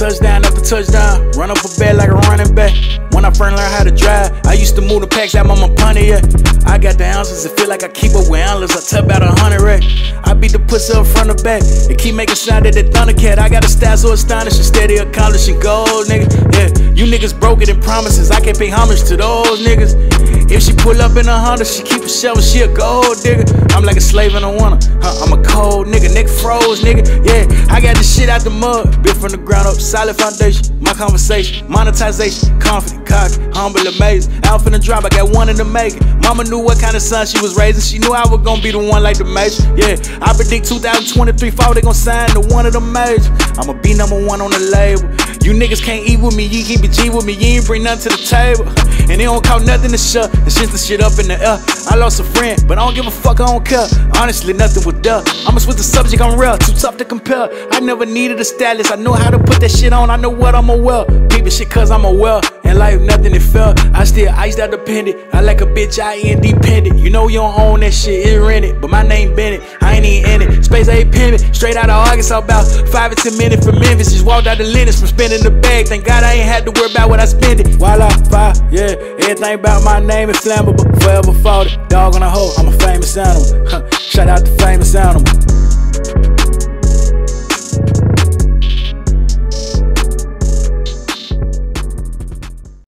Touchdown after touchdown, run up a bed like a running back. When I first learned how to drive, I used to move the packs out mama punny, yeah. I got the ounces, it feel like I keep up with antlers. I tap out 100 rack. I beat the pussy up front to back. It keep making sound that Thundercat. I got a style so astonishing, steady accomplishing goals, nigga. Yeah, you niggas broke it in promises. I can't pay homage to those niggas. If she pull up in a Honda, she keep a shovel, she a gold digger. I'm like a slave in a winter, I'm a cold nigga, neck froze, nigga. Yeah, I got this shit out the mud, built from the ground up, solid foundation. My conversation, monetization, confident, cocky, humble, amazing. Out finna drop, I got one in the making. Mama knew what kind of son she was raising. She knew I was gonna be the one like the major. Yeah, I predict 2023 fall, they gon' sign to one of the majors. I'ma be #1 on the label. You niggas can't eat with me, you can't be G with me, you ain't bring nothing to the table. And they don't count nothing to shut, and shit the shit up in the air. I lost a friend, but I don't give a fuck, I don't care. Honestly, nothing was done. I'ma switch the subject, I'm real, too tough to compare. I never needed a stylist, I know how to put that shit on, I know what I'ma wear. People shit cause I'm aware, in life nothing it felt. I still iced out dependent, I like a bitch, I ain't dependent. You know you don't own that shit, it's rented, but my name Bennett, I ain't even in it. Space ain't pimpin', straight out of Arkansas, about 5 to 10 minutes from Memphis. Just walked out the Lennox from spending the bag, thank God I ain't had to worry about what I spend it. While I fire, yeah, everything about my name is flammable. Phaeva Phawty, dog on a hoe, I'm a famous animal.